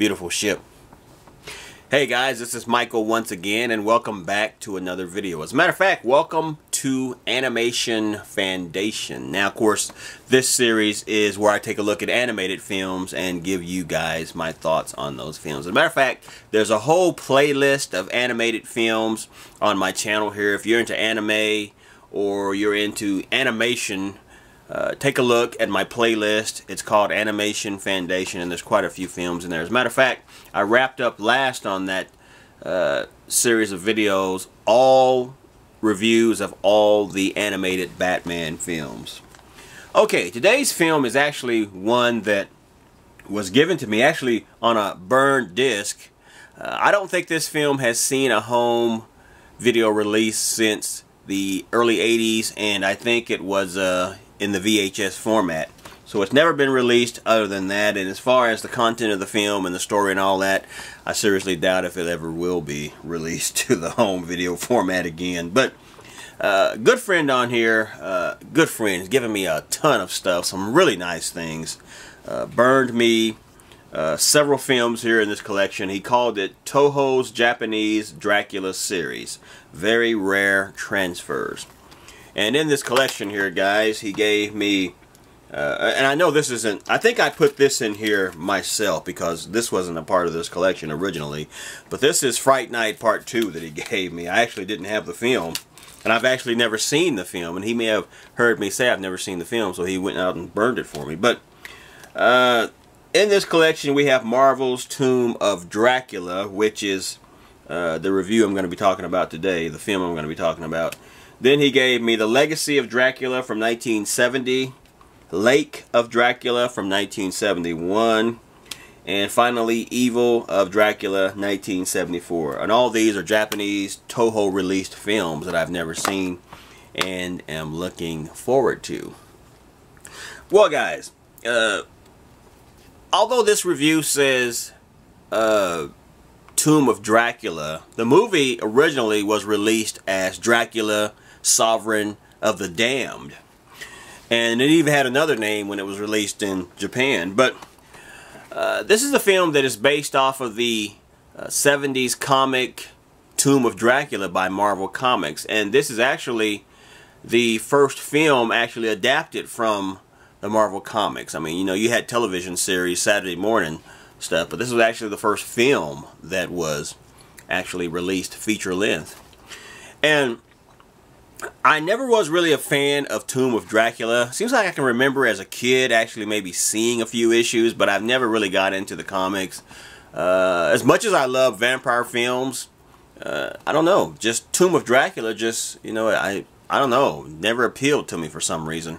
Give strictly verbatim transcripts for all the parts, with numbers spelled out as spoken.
beautiful ship. Hey guys, this is Michael once again, and welcome back to another video. As a matter of fact, welcome to Animation Fandation. Now, of course, this series is where I take a look at animated films and give you guys my thoughts on those films. As a matter of fact, there's a whole playlist of animated films on my channel here. If you're into anime or you're into animation, Uh, take a look at my playlist. It's called Animation Fandation, and there's quite a few films in there. As a matter of fact, I wrapped up last on that uh, series of videos all reviews of all the animated Batman films. Okay, today's film is actually one that was given to me actually on a burned disc. Uh, I don't think this film has seen a home video release since the early eighties, and I think it was uh, in the V H S format. So it's never been released other than that, and as far as the content of the film and the story and all that, I seriously doubt if it ever will be released to the home video format again. But uh, good friend on here, uh, good friend, is giving me a ton of stuff, some really nice things. Uh, burned me uh, several films here in this collection. He called it Toho's Japanese Dracula series. Very rare transfers. And in this collection here, guys, he gave me, uh, and I know this isn't, I think I put this in here myself because this wasn't a part of this collection originally, but this is Fright Night Part two that he gave me. I actually didn't have the film, and I've actually never seen the film, and he may have heard me say I've never seen the film, so he went out and burned it for me. But uh, in this collection, we have Marvel's Tomb of Dracula, which is uh, the review I'm going to be talking about today, the film I'm going to be talking about. Then he gave me The Legacy of Dracula from nineteen seventy, Lake of Dracula from nineteen seventy-one, and finally Evil of Dracula nineteen seventy-four. And all these are Japanese Toho released films that I've never seen and am looking forward to. Well guys, uh, although this review says uh, Tomb of Dracula, the movie originally was released as Dracula Sovereign of the Damned, and it even had another name when it was released in Japan. But uh, this is a film that is based off of the uh, seventies comic Tomb of Dracula by Marvel Comics, and this is actually the first film actually adapted from the Marvel Comics. I mean, you know, you had television series, Saturday morning stuff, but this was actually the first film that was actually released feature length. And I never was really a fan of Tomb of Dracula. Seems like I can remember as a kid actually maybe seeing a few issues, but I've never really got into the comics. Uh, as much as I love vampire films, uh, I don't know, just Tomb of Dracula just, you know, I, I don't know, never appealed to me for some reason.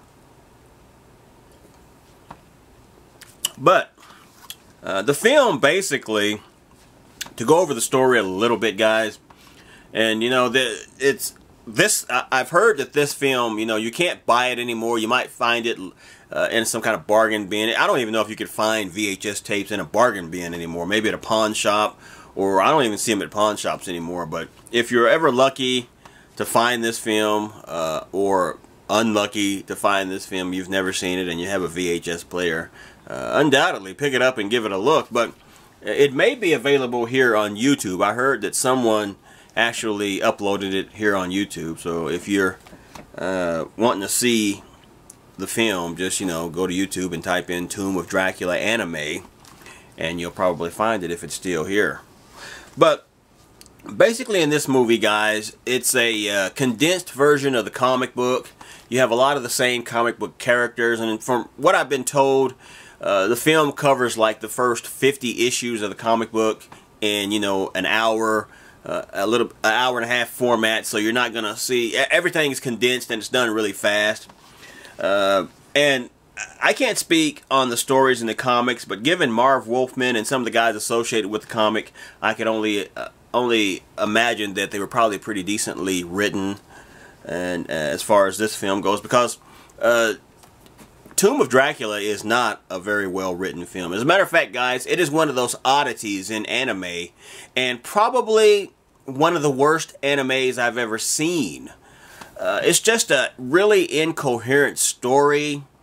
But uh, the film basically, to go over the story a little bit, guys, and you know, the, it's this, I've heard that this film, you know, you can't buy it anymore. You might find it uh, in some kind of bargain bin. I don't even know if you could find V H S tapes in a bargain bin anymore. Maybe at a pawn shop, or I don't even see them at pawn shops anymore. But if you're ever lucky to find this film, uh, or unlucky to find this film, you've never seen it, and you have a V H S player, uh, undoubtedly pick it up and give it a look. But it may be available here on YouTube. I heard that someone actually uploaded it here on YouTube, so if you're uh, wanting to see the film, just, you know, go to YouTube and type in Tomb of Dracula anime, and you'll probably find it if it's still here. But basically in this movie, guys, it's a uh, condensed version of the comic book. You have a lot of the same comic book characters, and from what I've been told, uh, the film covers like the first fifty issues of the comic book in, you know, an hour, Uh, a little an hour and a half format, so you're not gonna see, everything is condensed and it's done really fast. Uh, and I can't speak on the stories in the comics, but given Marv Wolfman and some of the guys associated with the comic, I could only uh, only imagine that they were probably pretty decently written, and uh, as far as this film goes, because uh, Tomb of Dracula is not a very well written film. As a matter of fact, guys, it is one of those oddities in anime, and probably one of the worst animes I've ever seen. Uh, it's just a really incoherent story.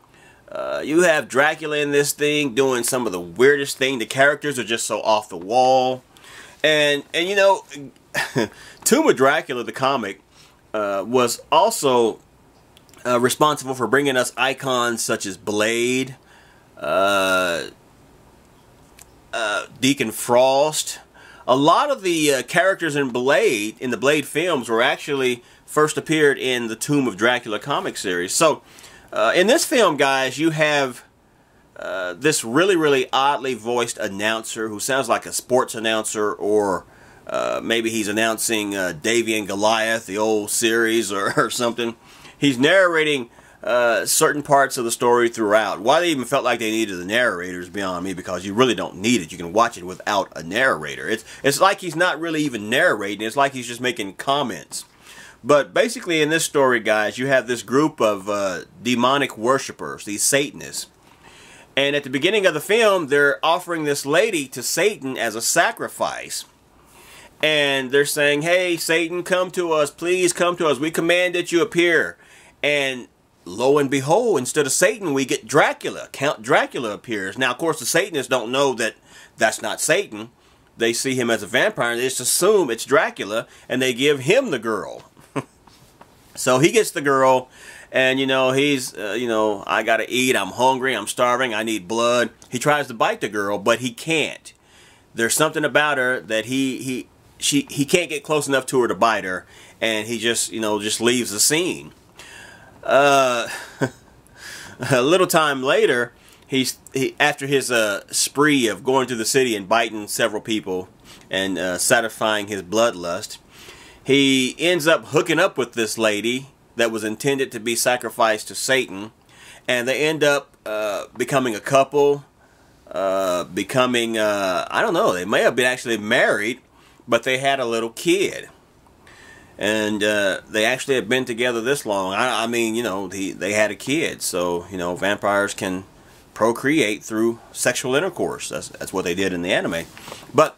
Uh, you have Dracula in this thing doing some of the weirdest thing. The characters are just so off the wall. And, and you know, Tomb of Dracula, the comic, uh, was also uh, responsible for bringing us icons such as Blade, uh, uh, Deacon Frost. A lot of the uh, characters in Blade, in the Blade films, were actually first appeared in the Tomb of Dracula comic series. So, uh, in this film, guys, you have uh, this really, really oddly voiced announcer who sounds like a sports announcer, or uh, maybe he's announcing uh, Davy and Goliath, the old series, or, or something. He's narrating uh, certain parts of the story throughout. Why they even felt like they needed the narrator is beyond me, because you really don't need it. You can watch it without a narrator. It's, it's like he's not really even narrating. It's like he's just making comments. But basically in this story, guys, you have this group of uh, demonic worshippers, these Satanists. And at the beginning of the film, they're offering this lady to Satan as a sacrifice. And they're saying, hey, Satan, come to us. Please come to us. We command that you appear. And lo and behold, instead of Satan, we get Dracula. Count Dracula appears. Now, of course, the Satanists don't know that that's not Satan. They see him as a vampire, and they just assume it's Dracula, and they give him the girl. So he gets the girl, and, you know, he's, uh, you know, I gotta eat, I'm hungry, I'm starving, I need blood. He tries to bite the girl, but he can't. There's something about her that he, he, she, he can't get close enough to her to bite her, and he just, you know, just leaves the scene. Uh, a little time later, he's, he, after his uh, spree of going through the city and biting several people and uh, satisfying his bloodlust, he ends up hooking up with this lady that was intended to be sacrificed to Satan, and they end up uh, becoming a couple, uh, becoming, uh, I don't know, they may have been actually married, but they had a little kid. And uh, they actually have been together this long. I, I mean, you know, he, they had a kid, so, you know, vampires can procreate through sexual intercourse. That's, that's what they did in the anime. But,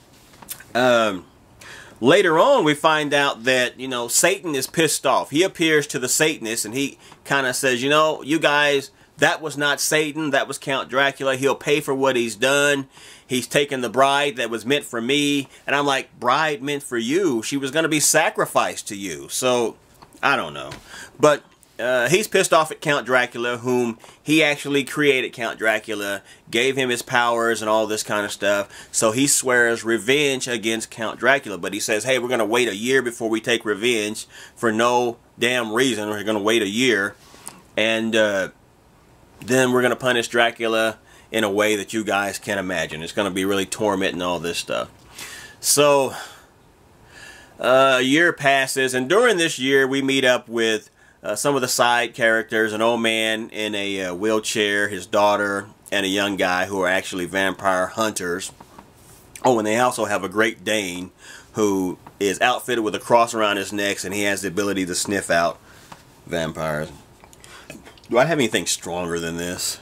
um... later on, we find out that, you know, Satan is pissed off. He appears to the Satanists, and he kind of says, you know, you guys, that was not Satan. That was Count Dracula. He'll pay for what he's done. He's taken the bride that was meant for me. And I'm like, bride meant for you? She was going to be sacrificed to you. So, I don't know. But uh, he's pissed off at Count Dracula, whom he actually created. Count Dracula, gave him his powers and all this kind of stuff. So he swears revenge against Count Dracula. But he says, hey, we're going to wait a year before we take revenge for no damn reason. We're going to wait a year. And uh, then we're going to punish Dracula in a way that you guys can't imagine. It's going to be really tormenting, all this stuff. So uh, a year passes. And during this year, we meet up with Uh, some of the side characters, an old man in a uh, wheelchair, his daughter, and a young guy who are actually vampire hunters. Oh, and they also have a Great Dane who is outfitted with a cross around his neck, and he has the ability to sniff out vampires. Do I have anything stronger than this?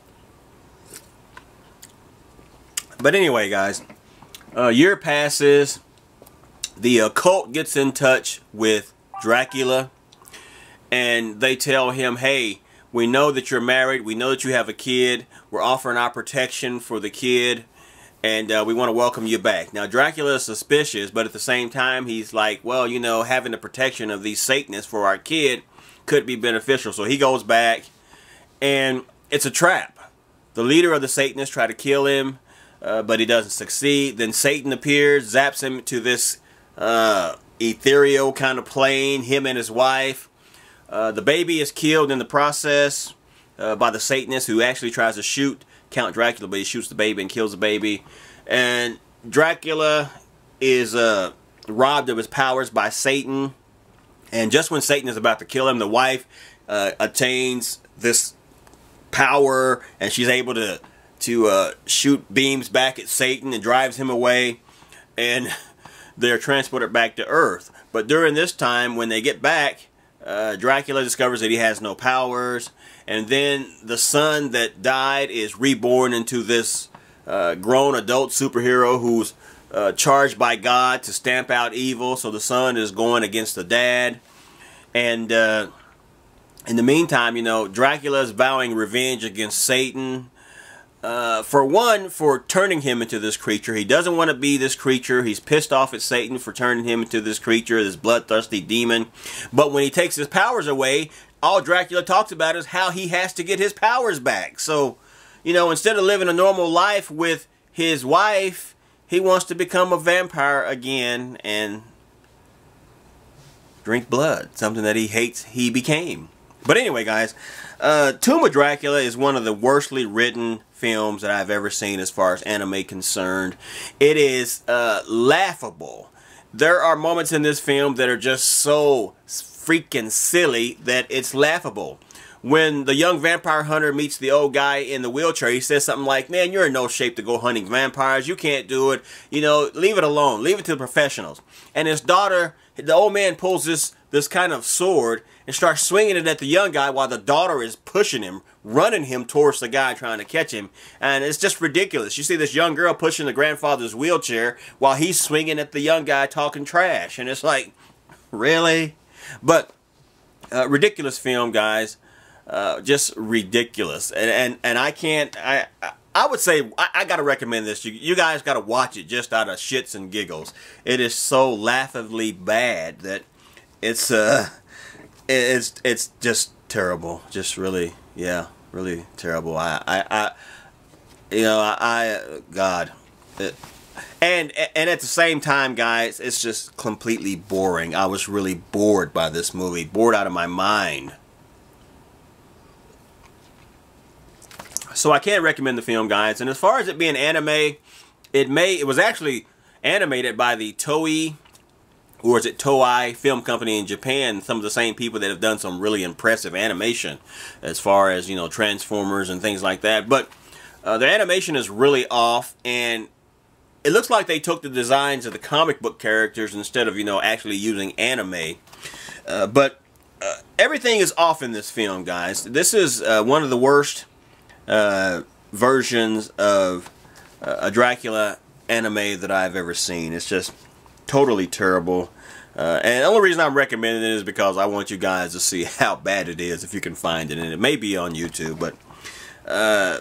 But anyway, guys, a year passes. The occult gets in touch with Dracula. And they tell him, hey, we know that you're married. We know that you have a kid. We're offering our protection for the kid. And uh, we want to welcome you back. Now, Dracula is suspicious, but at the same time, he's like, well, you know, having the protection of these Satanists for our kid could be beneficial. So he goes back, and it's a trap. The leader of the Satanists try to kill him, uh, but he doesn't succeed. Then Satan appears, zaps him to this uh, ethereal kind of plane, him and his wife. Uh, the baby is killed in the process uh, by the Satanist, who actually tries to shoot Count Dracula, but he shoots the baby and kills the baby. And Dracula is uh, robbed of his powers by Satan. And just when Satan is about to kill him, the wife uh, attains this power, and she's able to, to uh, shoot beams back at Satan and drives him away. And they're transported back to Earth. But during this time, when they get back, Uh, Dracula discovers that he has no powers, and then the son that died is reborn into this uh, grown adult superhero who's uh, charged by God to stamp out evil. So the son is going against the dad, and uh, in the meantime, you know, Dracula is vowing revenge against Satan. Uh, for one, for turning him into this creature. He doesn't want to be this creature. He's pissed off at Satan for turning him into this creature, this bloodthirsty demon. But when he takes his powers away, all Dracula talks about is how he has to get his powers back. So, you know, instead of living a normal life with his wife, he wants to become a vampire again and drink blood, something that he hates he became. But anyway, guys, uh, Tomb of Dracula is one of the worstly written films that I've ever seen as far as anime concerned. It is uh, laughable. There are moments in this film that are just so freaking silly that it's laughable. When the young vampire hunter meets the old guy in the wheelchair, he says something like, "Man, you're in no shape to go hunting vampires. You can't do it. You know, leave it alone. Leave it to the professionals." And his daughter, the old man pulls this, this kind of sword and starts swinging it at the young guy while the daughter is pushing him, running him towards the guy trying to catch him. And it's just ridiculous. You see this young girl pushing the grandfather's wheelchair while he's swinging at the young guy talking trash. And it's like, really? But, uh, ridiculous film, guys. Uh, just ridiculous. And, and, and I can't, I, I would say, I, I got to recommend this. You, you guys got to watch it just out of shits and giggles. It is so laughably bad that it's, uh, it's, it's just terrible. Just really, yeah, really terrible. I, I, I you know, I, I God. It, And and at the same time, guys, it's just completely boring. I was really bored by this movie. Bored out of my mind. So I can't recommend the film, guys. And as far as it being anime, it may it was actually animated by the Toei, or is it Toei film company in Japan. Some of the same people that have done some really impressive animation as far as, you know, Transformers and things like that. But uh, the animation is really off, and it looks like they took the designs of the comic book characters instead of, you know, actually using anime. Uh, but uh, everything is off in this film, guys. This is uh, one of the worst uh, versions of uh, a Dracula anime that I've ever seen. It's just totally terrible. Uh, and the only reason I'm recommending it is because I want you guys to see how bad it is if you can find it. And it may be on YouTube, but... Uh,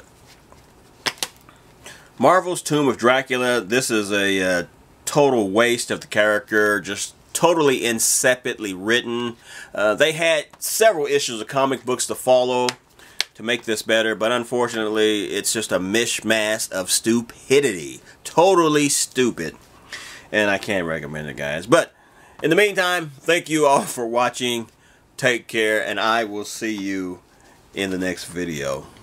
Marvel's Tomb of Dracula, this is a uh, total waste of the character, just totally insipidly written. Uh, they had several issues of comic books to follow to make this better, but unfortunately it's just a mishmash of stupidity. Totally stupid. And I can't recommend it, guys. But in the meantime, thank you all for watching. Take care, and I will see you in the next video.